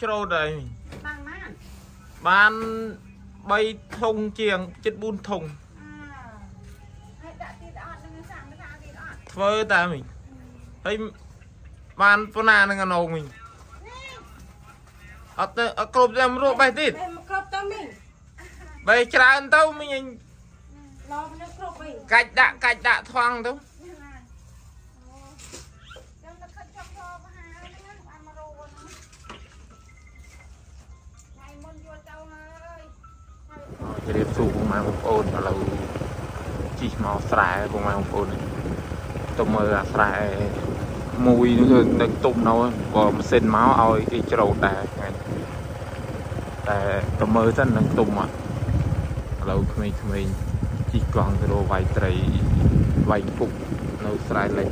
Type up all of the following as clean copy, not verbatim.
trâu đây bán bay thùng chiềng chết bún thùng với ta mình thấy bán con nào đang ngầu mình ở cột em ruộng bay tít bay tràn tao mình cách đã thoang đâuจะเรียบสูงมาของโอนเราจีมาสายของมาของโอนตัวมือสายมวยนี่คือดึงตุ่มเราก็เส้นม้าเอาไอ้เจ้าแต่ตัวมือท่านดึงตุ่มอ่ะเราไม่จีกองตัวไวไตรไวปุกเราสายเลย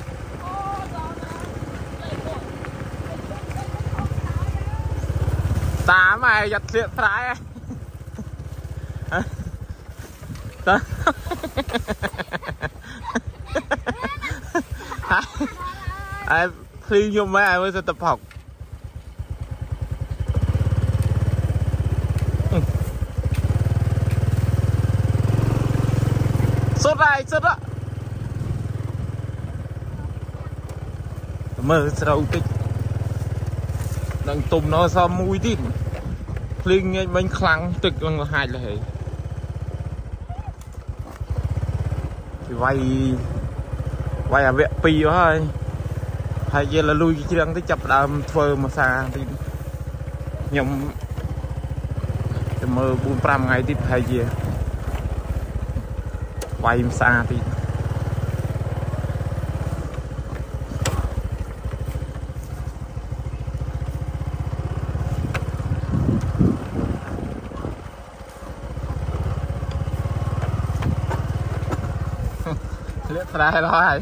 ตาไม่ยัดเสียสายai khi nhung mấy ai mới sẽ tập học sốt đó mơ sao tích đang tùm nó sao mùi tít linh bánh khăn tịch bằng hai là hệ thì vay à vẹn pi quá thôi hay giờ là lui chỉ đang tới chập đàm phơ mà xa thì nhầm mơ 4-5 ngày tiếp hay gì vay xa thì lihat terakhir rồi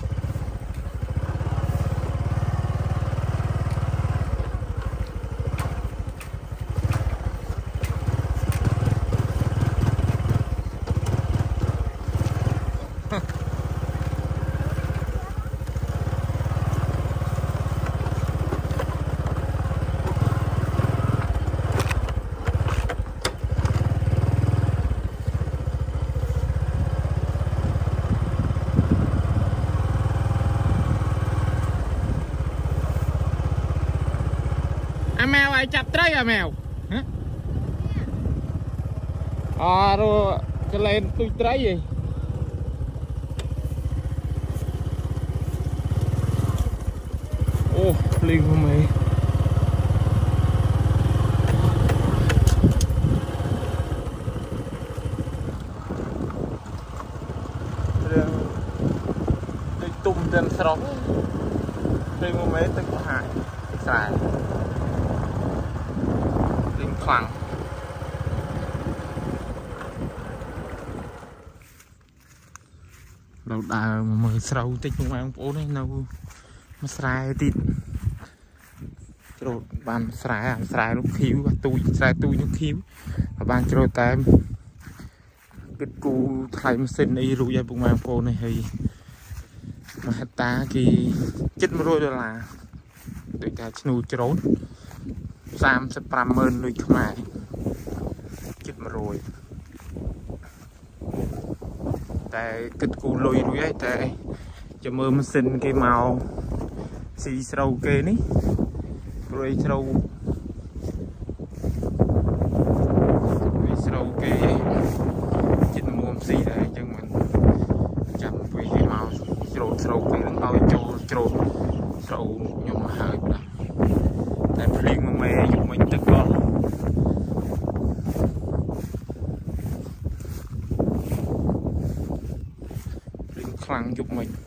mèo ai chặt trái à mèo rồi cái lên tôi trái gì ô liên không mày tôi tung trên sóng tôi mua mấy tôi có hại xài khoảng đầu đà mà sâu tích không ai ông này đâu mà xài tít rồi bàn xài lúc khiếu và tôi lúc khiếu và bàn cho tay cái cu thay mà xin đi rồi bụng mang cô này thì mà ta thì chết mà rồi là để cả chnu trốn 35,000 lុយខ្មែរចិត្ត 100 តែគិតគូលុយរួចហើយតែចាំមើលម៉ាស៊ីនគេមកស៊ីស្រូវគេនេះព្រួយស្រូវគេចិត្តមុំស៊ីដែរអញ្ចឹងមិនចាំពេលគេមកច្រូតស្រូវគេនឹងឲ្យចូលច្រូតស្រូវខ្ញុំមកហើយបាទតែភ្លៀងមកមេយកមិញទឹកកកភ្លៀងខ្លាំងយកមិញ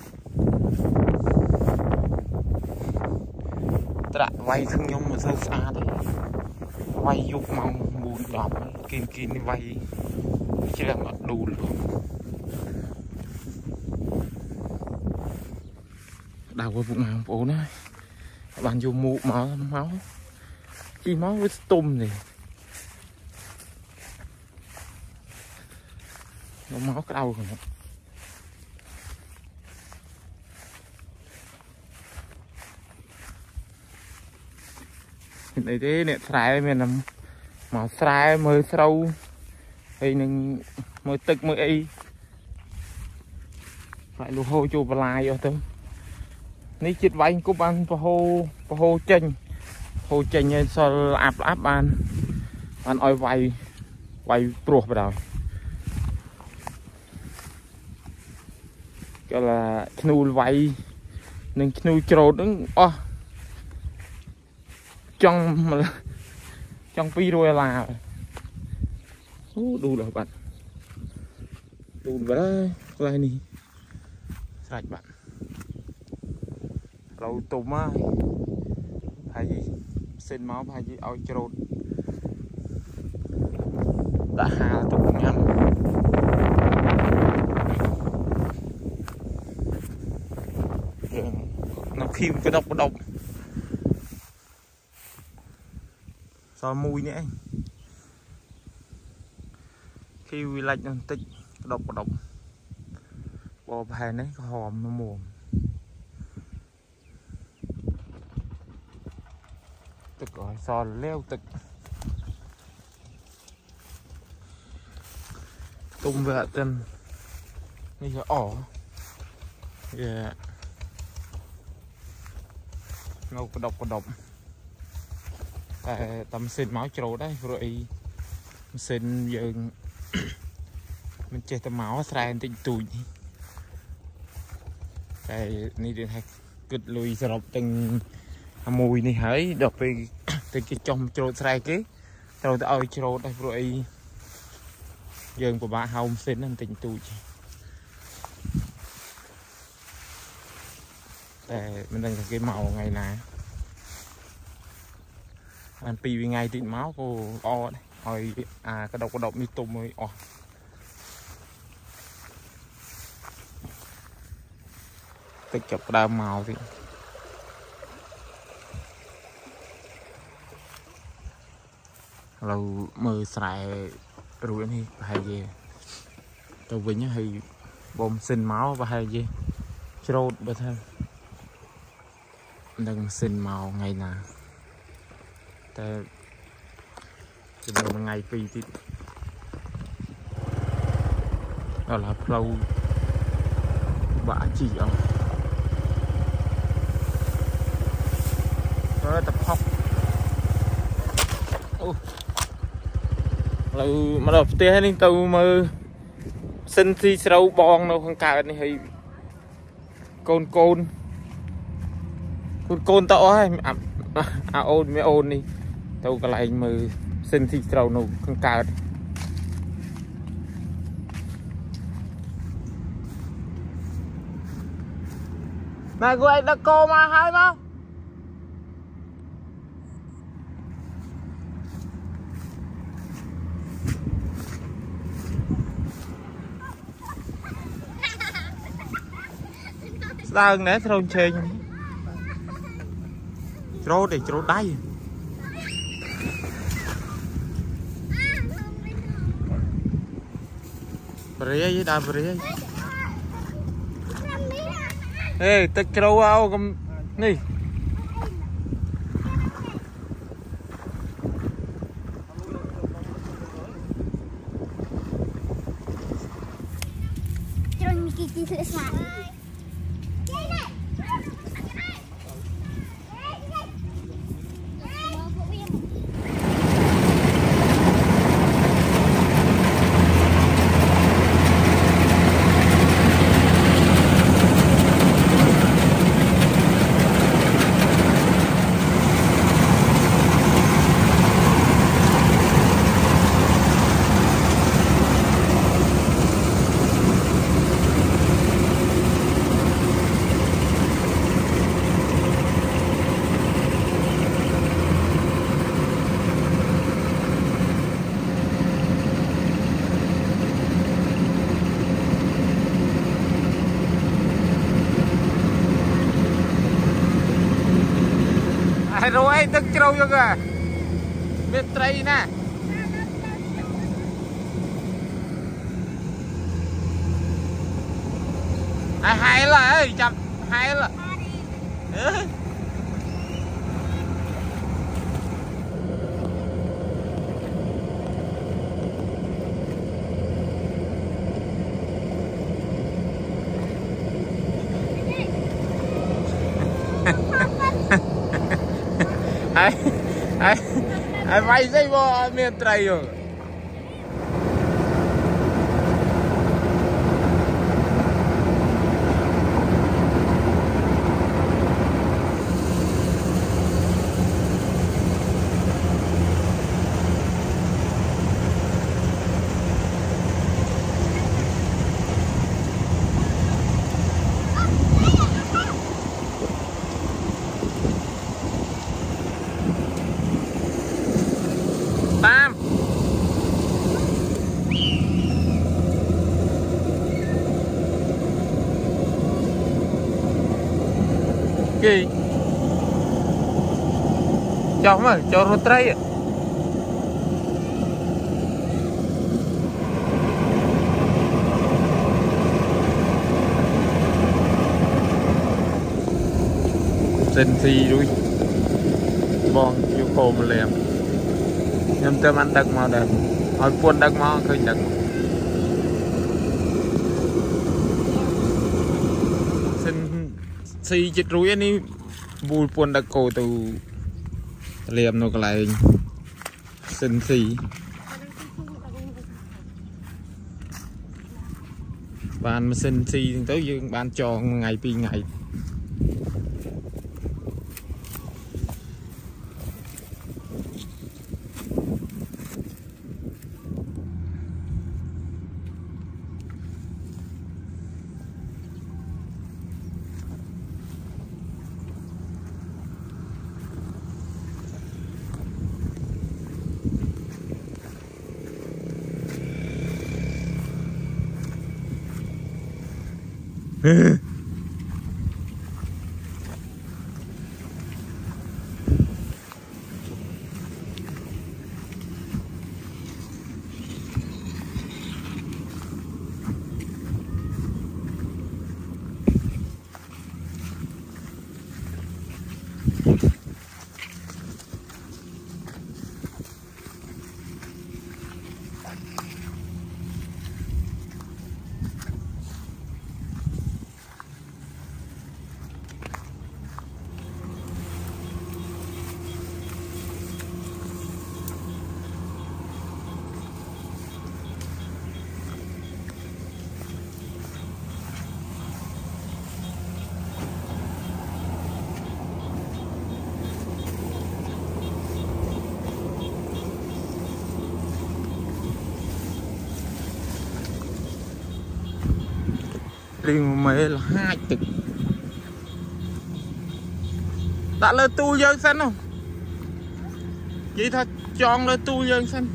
ត្រាក់វាយខ្ញុំមិនសូវស្អាតទេវាយយកម៉ោង 9-10 គីនេះវាយជ្រះមកដួលដល់ពួកបងប្អូនណាបានយកមូកមកជីមកវាស្ទុំនេះមកក្តៅហ្នឹង này thế nè trái mình làm mà trái mới sâu hay nâng mới tức mới ấy phải lù hô chùa bà lai rồi thôi ní chết vay cúp ăn bà hô chênh sao áp ăn oi vay truột vào đầu cái là knu vay nên knu trộn đứng trong pi rồi là đủ rồi bạn đủ vào đây này sạch bạn lâu tùm á hay gì xin máu hay gì ao trộn đã hà tụm nhầm nó khi cái độc sao mùi nữa khi lạnh nó tích độc bò bài đấy có hòm nó mồm tức rồi sao leo tức tung về chân như là ngâu có độc tại tầm xin máu trâu đấy rồi xin giờ mình chơi tầm máu sai tinh tụi cái này để hay cất lùi sập từng mùi này hỡi đọc về từ cái trong trâu sai cái rồi tao ơi trâu đây rồi giờ của bà hồng xin anh tinh tụi để mình đang cái màu ngày này anh pi vì ngày tịnh máu cô đấy hồi cái độc như tôm mới tích chụp đa màu thì lâu mơ xài rồi đi hay gì tôi với nhá hay bom xin máu và hay gì trâu bớt hơn đừng xin màu ngày nào tại bây giờ ngày phi thì đó là lâu bả chỉ tập học lâu mà đầu tiên nên tôi mơ xin thi sâu bong đâu không cả này hay côn tao ấy ôn mới ôn đi tao cái lại mơ xin thi sâu đâu không cả này cô anh đã cô mà hai không sao nè trâu chơi trâu để trâu đáy bể với đàn bể ê tao trâu ao cầm đi rồi tức trâu cho kìa biết tray nè hay là ơi chậm hay là ai vay dây bo miền tây rồi Tam gì cho mà cho rô tray ạ xin gì rồi bon vô cô mà làm nhưng tôm ăn đặc màu đẹp hỏi buôn đặc màu khơi đặc xin xì chích rúi anh đi bùi buôn đặc cổ từ liềm nó lại xin xì bạn mà xin xì tới dương bạn cho ngày pi ngày riêng mấy là 2 tịch đã lên tu dân xanh không vậy thôi chọn lên tu dân xanh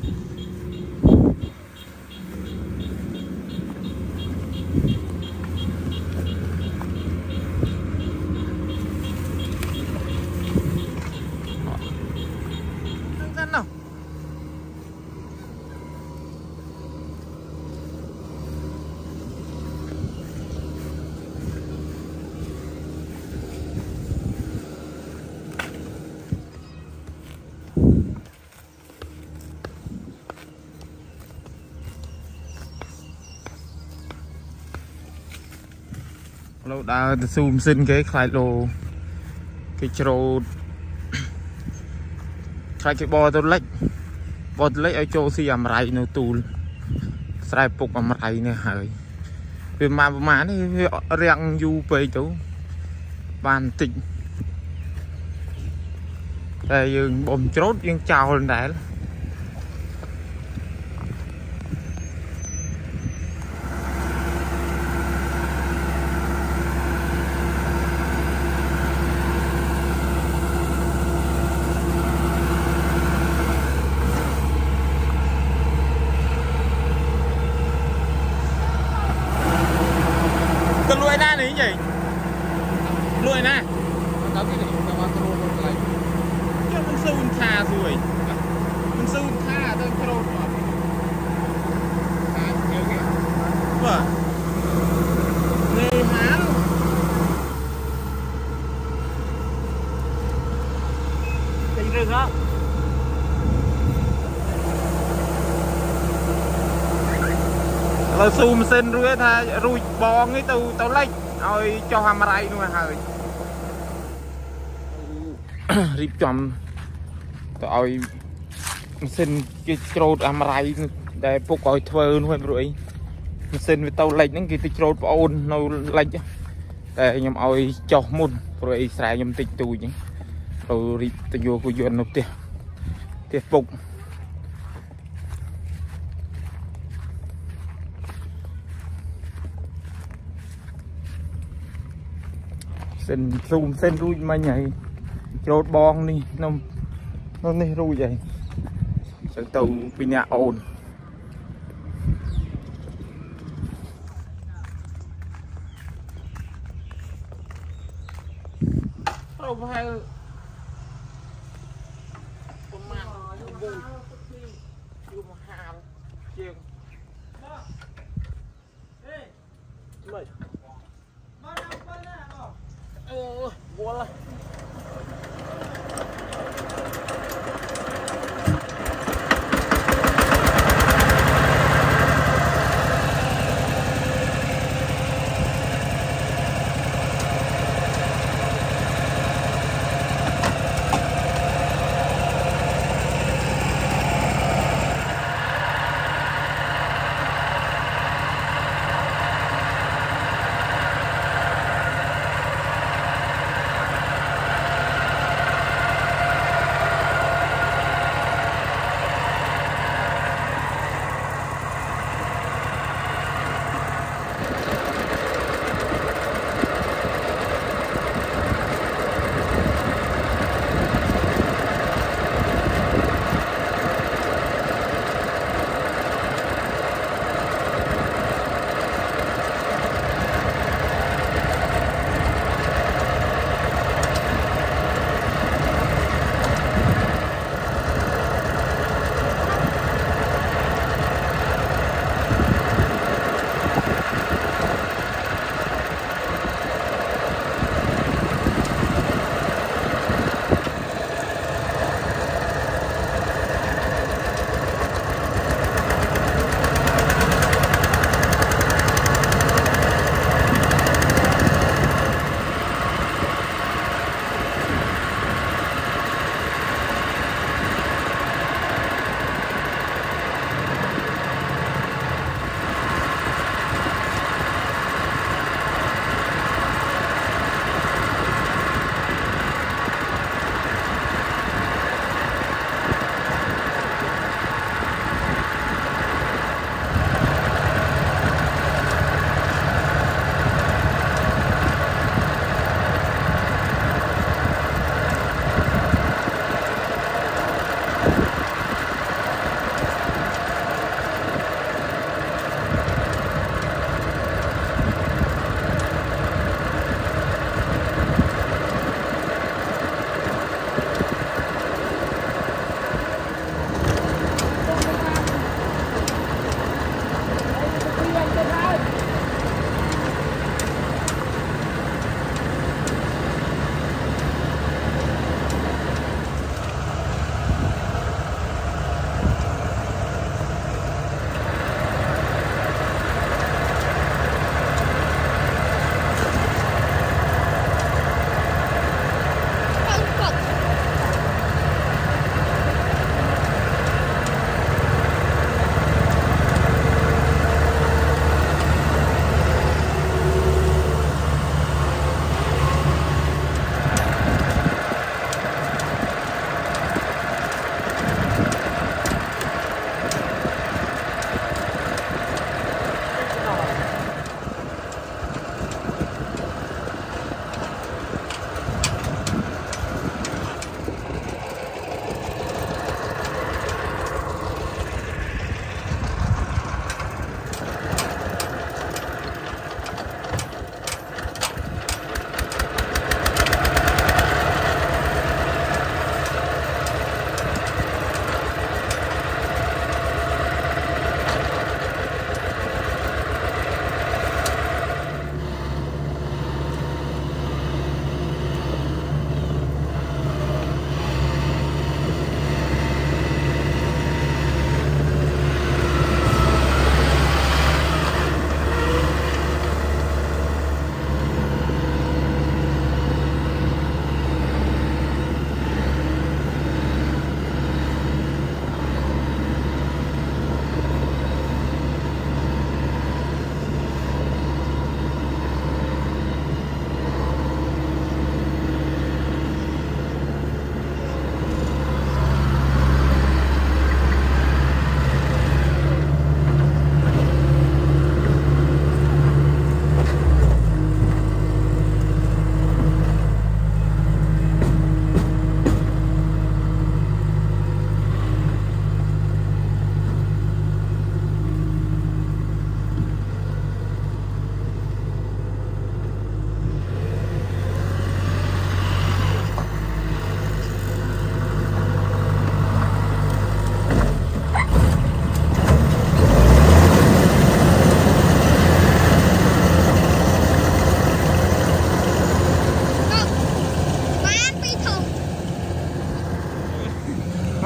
xanh nào lâu đã zoom xin cái khai lô cái trâu khai cái bò tôi lấy ở chỗ xì ẩm rải nó tù sai phục ẩm rải này hơi vì mà này răng du về chỗ bàn tịnh đây dương bom chốt dương chào lên đấy con nuôi na này gì nuôi na cho mình sưu tha rồi mình sưu tha tới pro vâng nghề hán tình rừng á là xùm xin rồi tha rùi bò ngay từ tàu lách rồi cho hàm rai luôn hơi รีบจำต่อเอาเส้นกี่โจดอะไรได้พวกเอาเทอร์นู่นrồiเส้นไปเตาเหล็กนั่นกี่ติโจดปอนเอาเหล็กแต่ยำเอาจอกมุนrồiสายยำติดตูยังเรารีบตะโยกุยนนกเตี้ยเตี้ยปุกเส้นซูมเส้นรูมาใหญ่โจดบองนี่น้ำนี่รูใหญ่สักตัวปีนี้โอนเราไปประมาณบุยอยู่มาหาเจียงไม่บัวละ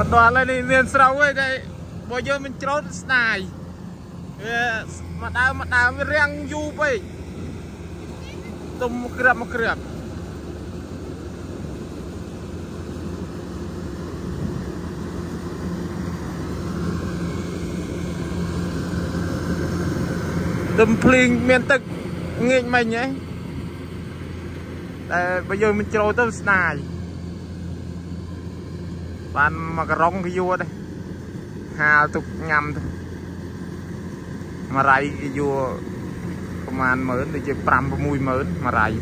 đoàn lên đi miền sâu ấy đây bây giờ mình trốn này mà đào với riêng du vậy tôm một kẹp tôm pling miền tây nghe mình ấy bây giờ mình trốn tới này bạn mà cái rong cái vua đây hà tục nhầm thôi mà rai cái vua công an mới thì chỉ pram mùi mới mà rai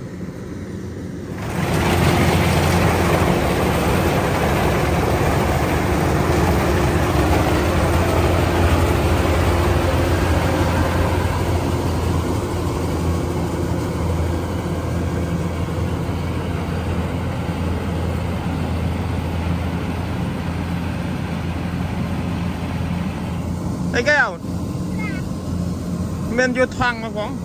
thấy cái nào men vô thoang mà phóng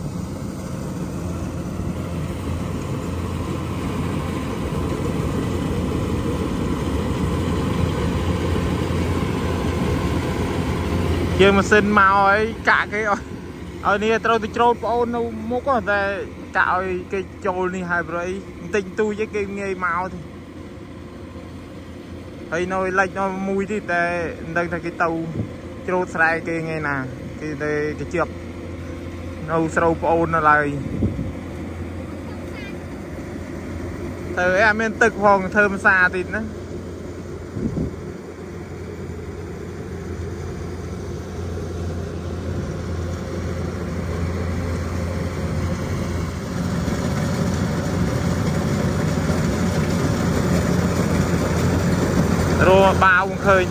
kia mà xin màu ấy cả cái ở đây tôi trâu ôn đâu mua có thể cạo cái trâu này hai rồi tình tôi với cái nghề màu thì thấy nó lệch nó mùi thì đây là cái tàu trâu sai cái nghe nè cái chụp nâu sâu ôn nó lại thơ em bên tực hoàng thơm xa thì nó rồi bao khơi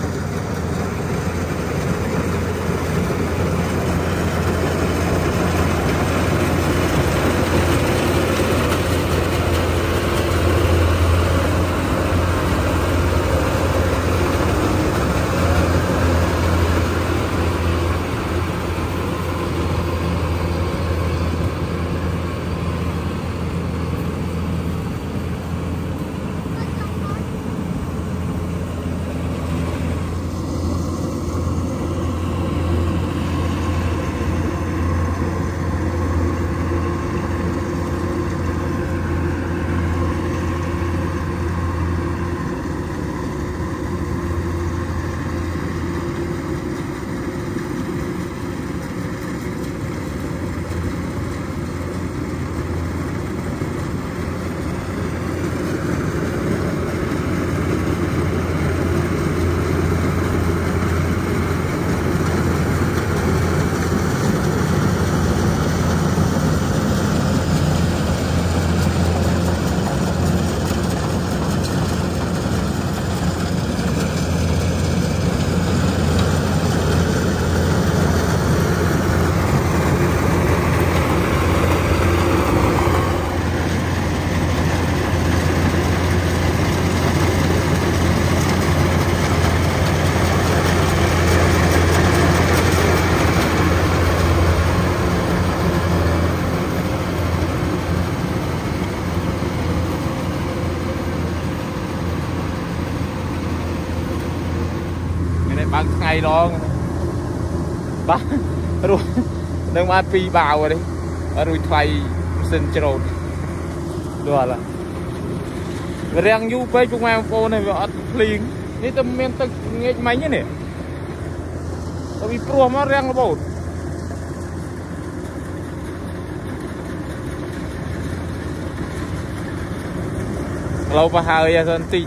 bán ngày đó bán rồi đang bán pi bào rồi đấy rồi thay xin trộn đùa là riêng du pe chung em phone này vợ liềnนี่ตำเมียนตึกเงี้ยไหมเนี่ยตำมีปลัวมาแรงระเบิดเราไปหาอย่างสันติ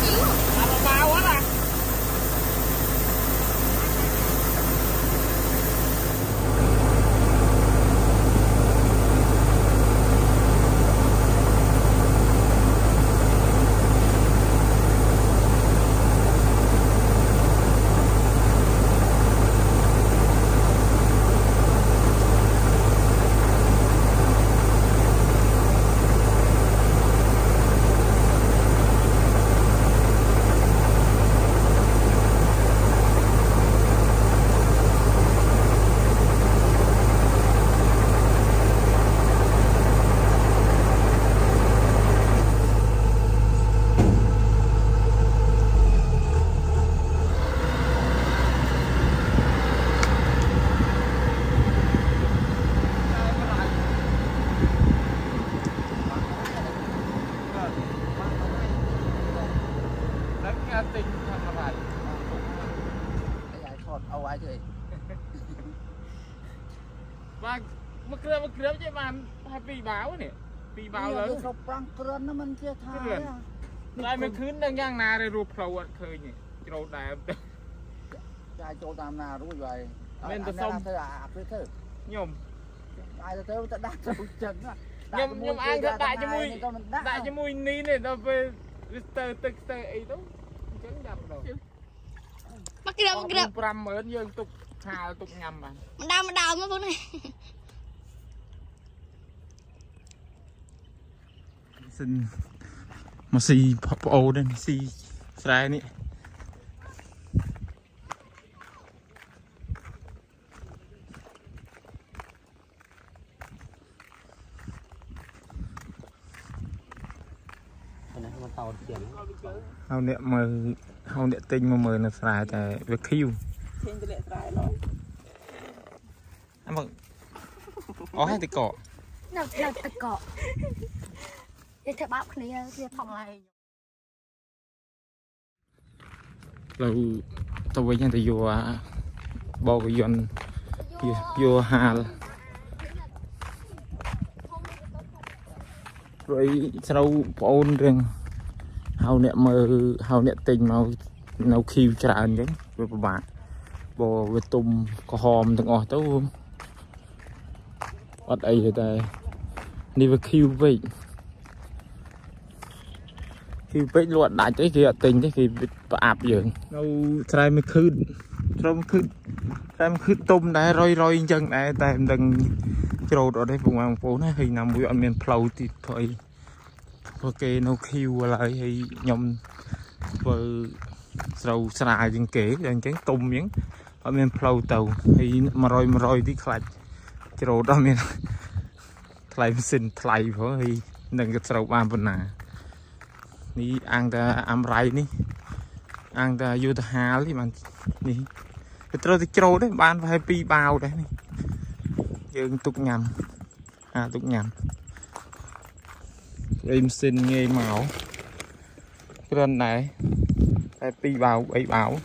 bao quá à tình thằng là phải giải thoátเอาไว้เฉย và mất cướp chứ mà hai pi báo nè pi báo lớn สปรังกรอนนั่นมันเจ้าทาย lại mớiคืนดังย่างนาเลยรูปเราเคยเนี่ยเราได้ใจโจตามนารู้อยู่ไว้เป็นตัวส้มเธออาบเธอยมตายเธอจะได้จะจังนะยมอังก็ได้จะมุยได้จะมุยนี้เนี่ยเราไปเตอร์ตึกเตอร์ไอ้ตุ๊กจังจับเรามาเกลือปรำเหมือนยังตุกหาตุกงำอ่ะมันดาวมาพวกนี้สินมาซีพอโอเดนซีสายนี่เอาเนี่ยมือเอาเนี่ยติงมามือน่ะสายแต่เวคิวอันบอกอ๋อให้ติเกาะเราตะเกาะเดี๋ยวเธอบ้าคนนี้เรียกทำอะไรเราตัวยังจะอยู่บอกยนอยู่หาrồi sau ôn rừng hầu nè mơ hầu nè tình màu nấu khiêu tràn đấy với bạn bò với tôm có hòm từng ngọt tấu không ở đây thì ta đi với khiêu vậy khiêu vậy luôn đại tới kia tình thế thì ạp dưỡng nấu trai mới khư tôm đấy roi chân này ta đừng trâu ở đây vùng phố này hình nằm mũi ăn miền plau thì thôi ok nó kêu lại thì nhom vợ rau xài những kế những cái tôm miếng ở miền plau tàu thì mà rồi đi khai trâu đó miền khai xin khai với thì đừng cái trâu ăn bên nào đi ăn ta ăn rai đi ăn ta vô ta hà đi mà đi cái trâu đấy bán phải pi bao đấy dương tục nhầm tục nhầm em xin nghe màu cái bên này phải pi bao bảy bảo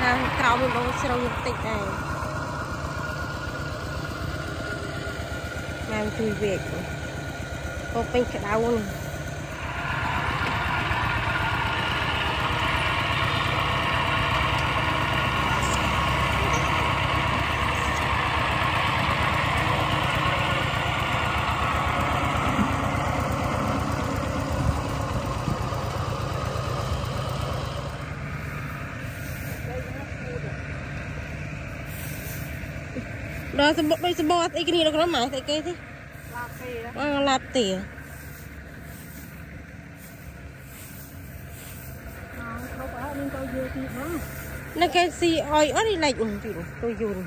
trào mình đâu sầu nhập tịch này mang tùy việc có bên cái đau này đó bây giờ bò cái này nó có mảng cái thế lạp tỉa nó cái gì oi ớt đi lạnh tôi dùng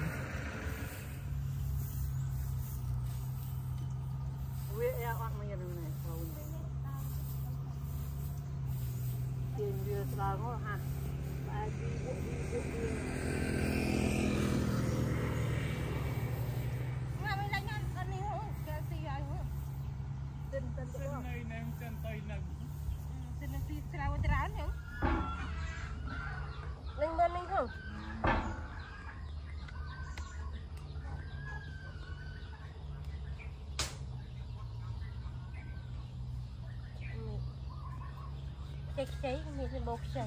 Linh không? Cháy mình sẽ bột cháy.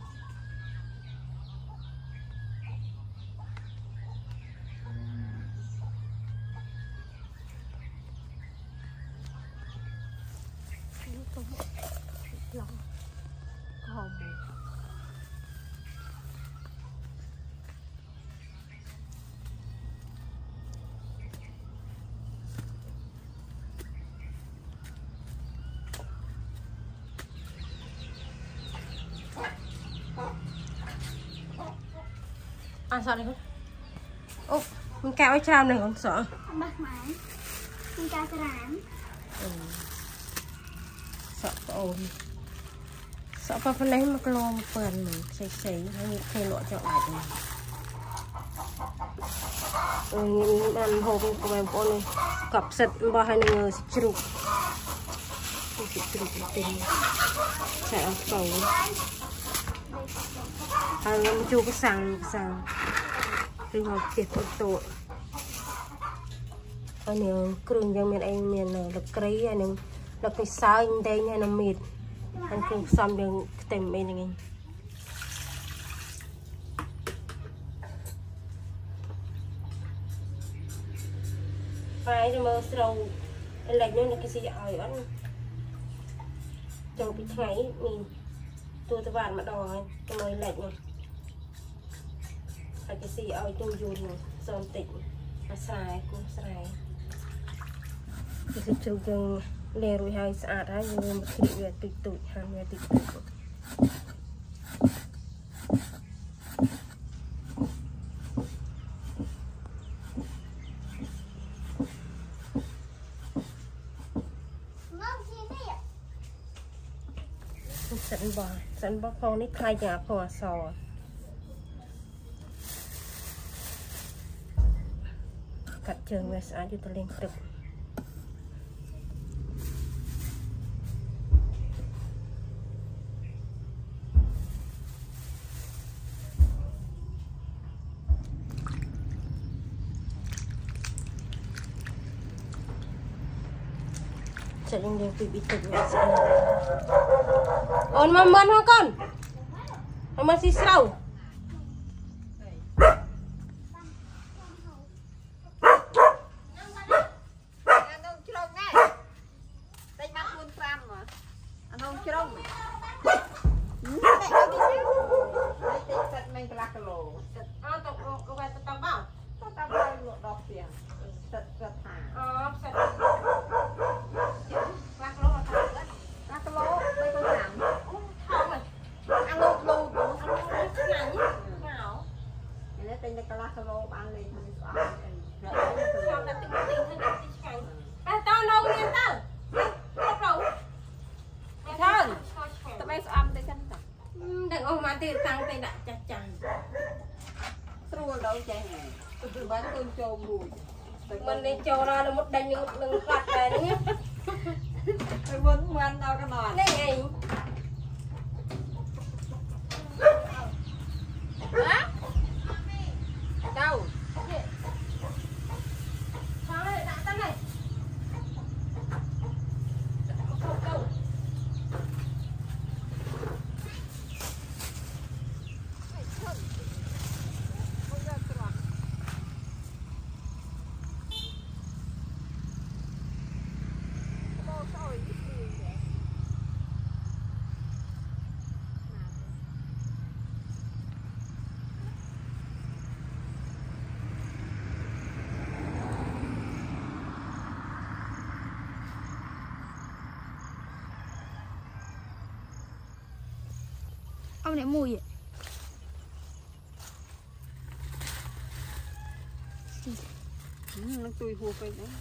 À sợ này không? Ô, mình kéo cái tram này không sợ? Không bắt máy. Mình kéo cái rán. Sợ ồn. Sợ qua phần đấy mà cái lon phần mình xấy hay những khe lọ chọn lại cho mình. Những ăn hộp của em con này cặp sật bao hai người xịt chụp. Xịt chụp tình. Chạy ở cầu. Em chú cái sàng rừng học tiệt tội anh nhiều cường cho miền anh miền là cây anh là cái sao anh đây nha nằm mệt anh không xong đường tìm bên này phải mà sầu anh lạnh nó là cái gì ở anh trong cái ngày mình tôi các bạn mà đòi cái mới lạnh này cái gì ở trong dùn son tịnh mà xài cũng xài cái chung chung lê rồi hai sạch á nhưng mà khi về tụi tụi ham về tụi tụi sẵn bó phong nít khai nhà phò sò cắt trường về xã cho tôi lên trực sẽ lên đường bị trực về xã ôn mà mơn hả con mà xí sâu mình đi cho ra là một đánh một đừng phạt này nhé mình muốn ăn đâu cái nồi này ngày không để mùi vậy nó tươi hùa cái đấy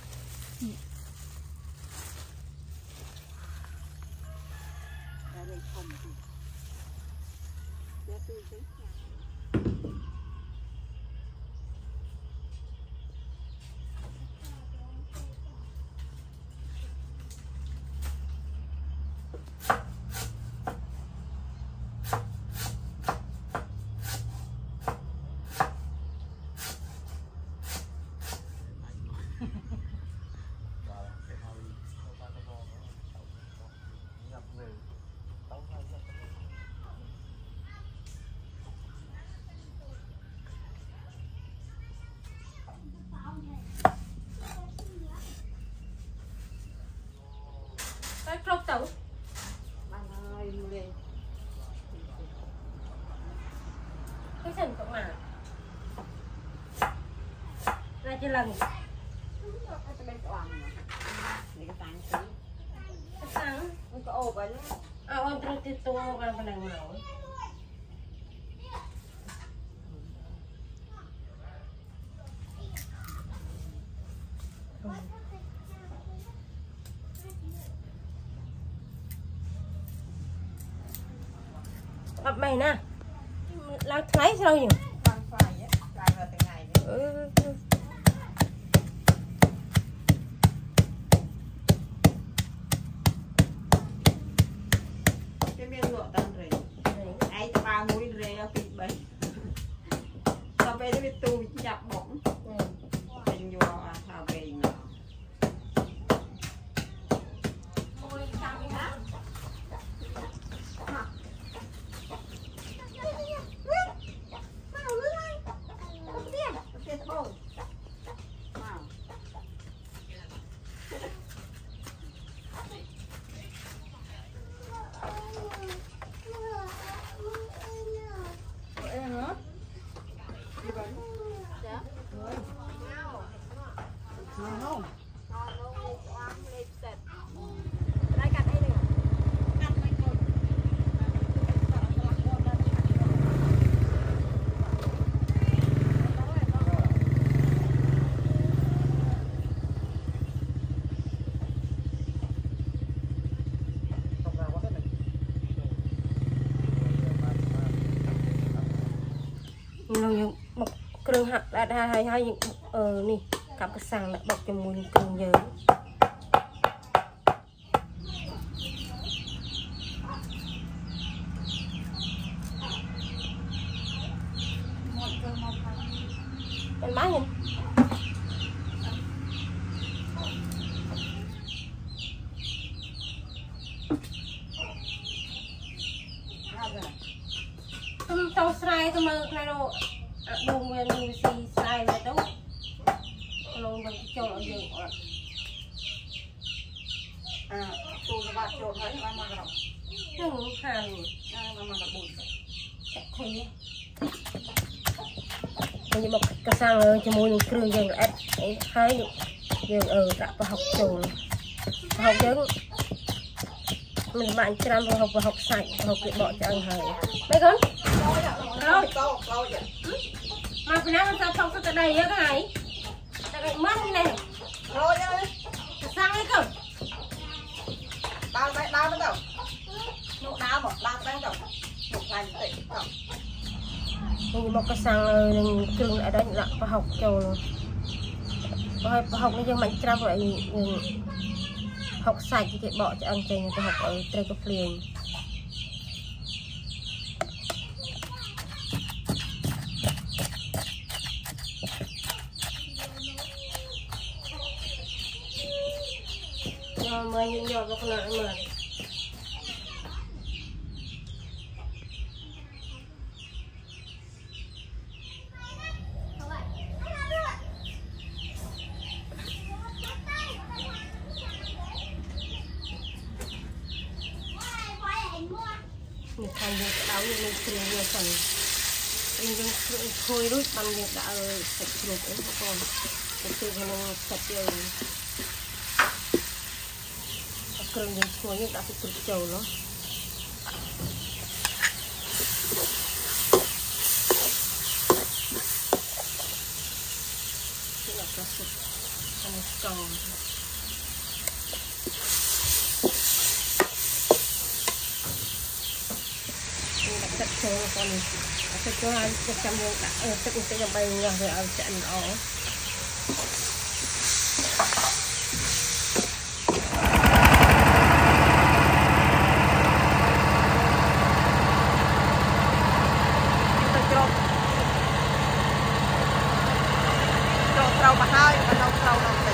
Rốt tử bạn ơi lên cái sừng của mà ra chơi lần sáng có ổ vậy ông tôi tiếp tục vào phần đằng nào mày nè làm thấy sao nhỉ cái miếng lụa tao rồi ai ta ba mũi rồi ở phía bên tao về nó bị tu chặt bổng thành vô thao về nhỏ những bọc kêu hạt đã hay những nè cặp cái sàng lại bọc cho mùi kêu nhớ em bán không tao sai tao mơ này đâu đồ nguyên như xì sai vậy đâu luôn bằng cho nó dừng tu nó bắt trộn hết mà rồi nhưng hàng mà gặp bụi thế nhưng mà cái sang cho môi những kêu dừng lại hay dừng đã vào học trường học dừng mình bạn cho vào học sạch học cái bỏ cho anh hơi mấy con rồi mà phải nói sao không có đầy á cái này tại mất này rồi sang ấy cơ đau nó đâu nụ đau một đau đang đâu một ngày tị đâu nhưng mà cái sang trường lại đó là vào học trường rồi học nó dân mạnh cho vậy học sạch thì bỏ cho anh chơi người học ở tây cà phê mà nhiều nhỏ vào con lại mà mình thành được áo như mình thường nhiều phần mình khôi rút bằng việc đã sạch ruột ấy các con cái từ nó sạch rồi cường những khối nhưng đã phải cực trầu nó cho sụp ăn tròn đây là chất chơi con này chất cho hai trăm luôn đã chất một cái bay nhau rồi ăn chặn ó trâu mà hơi mà đâu trâu đâu tỉnh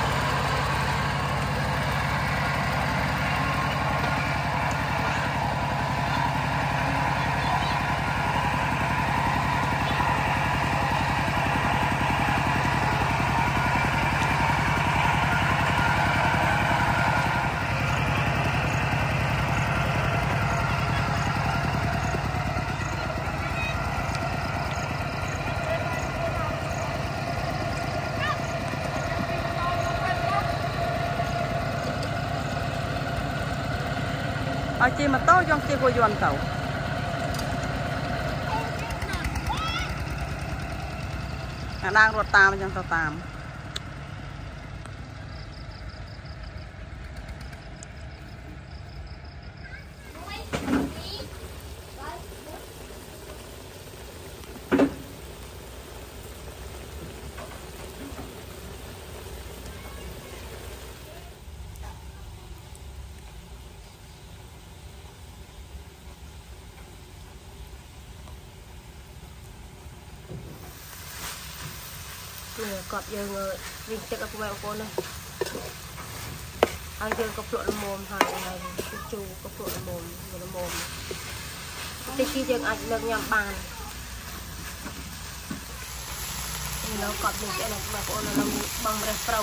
ở chi mà to trong chi của doan tàu đang ruột tam trong tàu tam cọp dương viên tích ở mẹ cô này ăn dương cọp lụa mồm hàng chu cọp lụa mồm rồi mồm tích khi dương ăn được nhầm bàn nó cọp dương cái này mẹ cô nó bằng rẻ trâu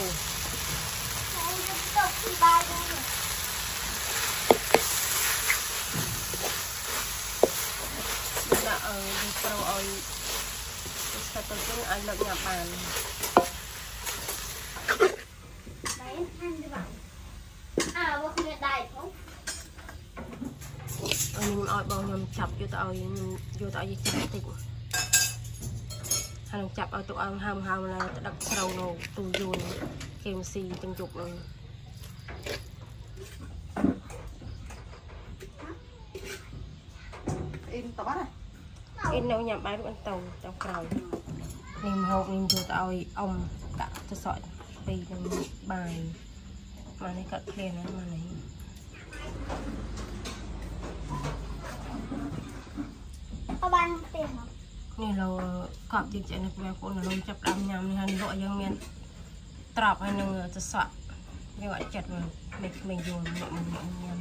đã ở đi trâu ơi sao tôi cũng ăn được nhà bàn đấy ăn đi bạn à vô kia đại không mình ỏi bao nhầm chập vô tao gì chập tỉnh hàng chập ở tụi ăn ham là đặt sầu nổ tù dùn kem xì từng chục rồi in tao bắt này in đâu nhầm bài được ăn tàu trong cầu niềm hộp niềm vô tao ông cả cho sỏi vì bài mà này cận liền ấy mà này có ban tiền không này là cọp tiền chạy này của mẹ cô là lông chập đam nhầm này hành vội dân miền trọc hay là cho sỏi như vậy chật mà mình dùng mình nhầm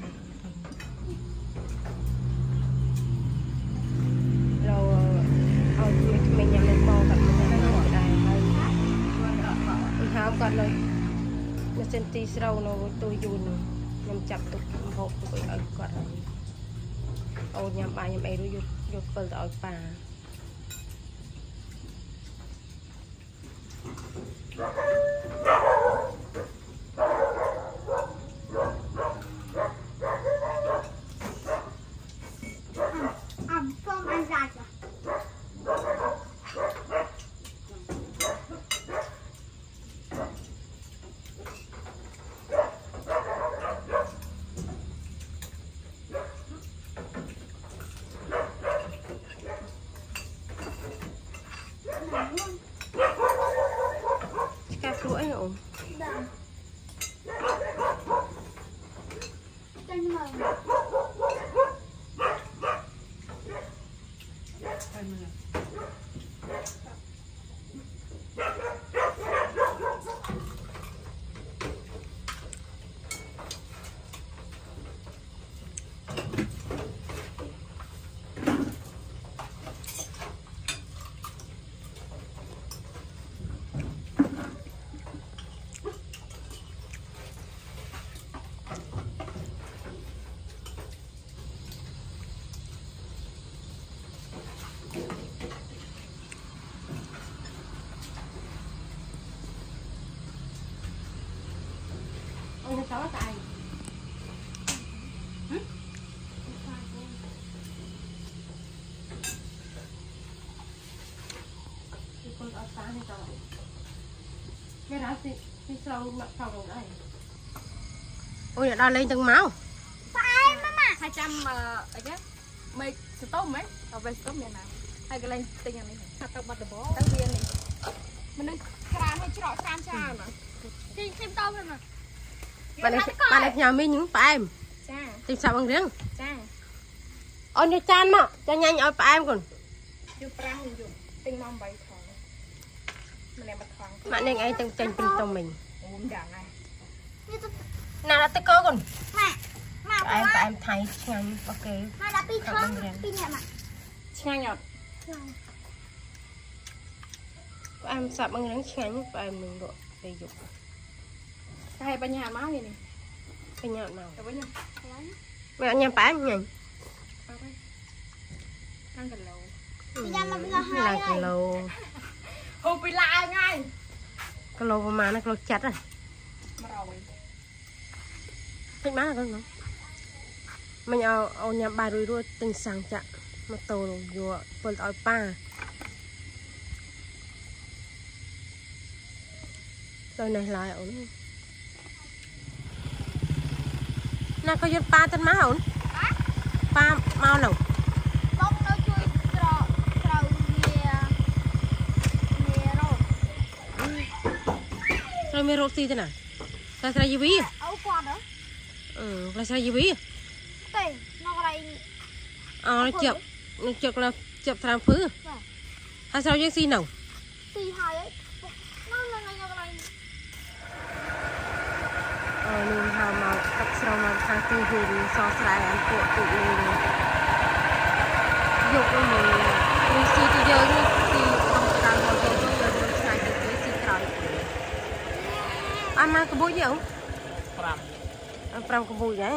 rồi mình nhầm lên bò cận mình nó gọi đài mình háo conเลยnó chân ti sâu nó tôi dùn nhầm chập tục hộp tôi ở cận ô nhầm bà nhầm ấy rồi vô phần ở bà không ăn giặt à cà rũi hả ông? đậm chân mờ ôi nó tại con ở xã này rồi cái đó thì sau mặt phòng rồi đây ôi đã lên từng máu phải mama 200 អីគេមេស្តុំហ៎អត់វិញស្តុំមានណាហើយកន្លែងទិញអានេះថាទៅបាត់ដំបងទៅវានេះមនុស្សក្រានឲ្យច្រកស្រានច្រើនណាទិញខ្ញុំតោហ្នឹង bạn này nhà mình những phải em ចា tìm sao bằng riêng ចា ôn cho chan mà cho nhanh ở phải em còn យូរ5យូរទិញមក8ថងម្នាក់មកថង bạn này anh từng tranh bình tông mình អូនយ៉ាងណា nào là tới có còn ម៉ាក់ម៉ាក់ em thấy nhanh ok ម៉ាក់ដល់2ថង2នាក់ម៉ាក់ឆ្ងាញ់អត់ em sập bằng riêng nhanh và em mình độ để dục តែបញ្ញាមកនេះ cái nhọn nào ទៅវិញ mẹ nhà phải em nhanh ខាងគីឡូ là cái lô ហូបពីឡាយថ្ងៃ cái lô mà nó cái lô chặt rồi 100 thích má là con nó mình ao nhà bà rồi rồi tình sang chặt mà tổ rồi vừa vừa ở pa rồi này lại ổn nè có dân pa tên má ổn pa mau nào បងនៅជួយក្រៅវាមេរ៉ូ rồi mày roti thế nào là gì bí អូគាត់ហ៎ là gì bí ទេនៅកន្លែង nó chụp là chụp làm phứ hay sao chứ gì nào ទីហើយនៅកន្លែង mình hào màu tập sau mà sang tư hồn so sánh ăn cuộn tụi mình dục của mình xí thì giờ thì không cần một giờ tôi giờ mình xài được cái xí rồi ăn mang cái búi gì không? Pram cái búi vậy?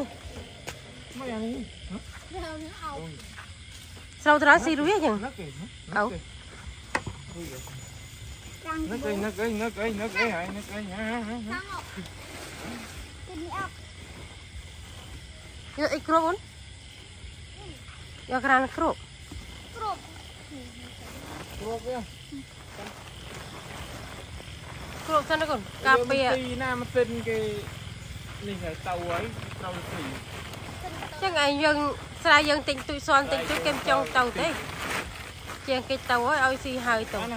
Sau đó xí đuôi chứ? Đâu? Nó cây hả? Yo ikro pun. Yo keran kro. Kro sana kon. Cà phê. Tí na mà tin cái này phải tàu ấy, tàu thủy. Chắc ngày dân sai dân tình tụi son tình tụi kem trong tàu thế. Chèn cái tàu ấy ơi xì hơi tàu.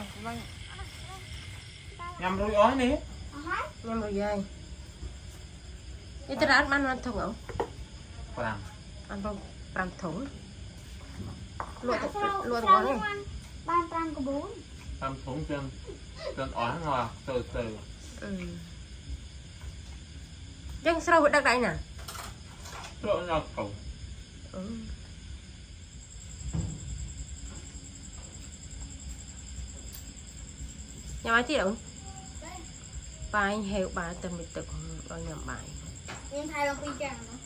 Nhằm rồi ói nè. Nhằm rồi dây. Như tôi đã ăn thùng không? Pram. Ăn pram thùng. Luộc quá này. Ban pram có 4. Pram thùng chân ói ngò từ. Dân sao vật đặc đại nè? Chỗ nó cầu. Nhà máy thiệu. Bà anh heo bà tầm mình tự còn nhầm bài. Nhưng thay bằng phi chàng